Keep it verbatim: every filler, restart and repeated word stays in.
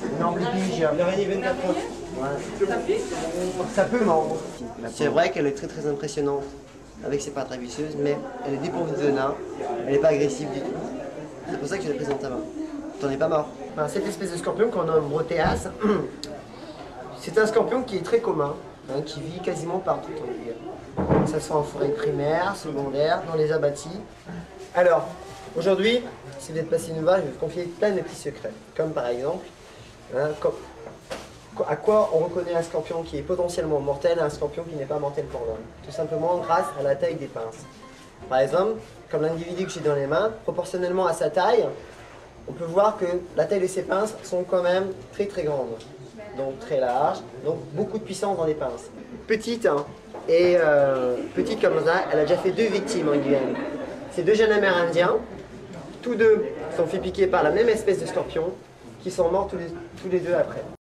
une amblypige. L'araignée vingt-quatre heures. Ouais. Ça peut mordre. C'est vrai qu'elle est très très impressionnante avec ses pattes ravisseuses, mais elle est dépourvue de venin, elle n'est pas agressive du tout. C'est pour ça que je la présente à main. T'en es pas mort. Ben, cette espèce de scorpion qu'on nomme Broteas, c'est un scorpion qui est très commun, hein, qui vit quasiment partout en ville. Ça se fait en forêt primaire, secondaire, dans les abattis. Alors, aujourd'hui, si vous êtes passé nous voir, je vais vous confier plein de petits secrets. Comme par exemple, hein, comme, à quoi on reconnaît un scorpion qui est potentiellement mortel et un scorpion qui n'est pas mortel pour l'homme. Tout simplement grâce à la taille des pinces. Par exemple, comme l'individu que j'ai dans les mains, proportionnellement à sa taille, on peut voir que la taille de ses pinces sont quand même très très grandes. Donc très larges, donc beaucoup de puissance dans les pinces. Petite, hein, et euh, petite comme ça, elle a déjà fait deux victimes en Guyane. Ces deux jeunes amérindiens, tous deux sont fait piquer par la même espèce de scorpion, qui sont morts tous les, tous les deux après.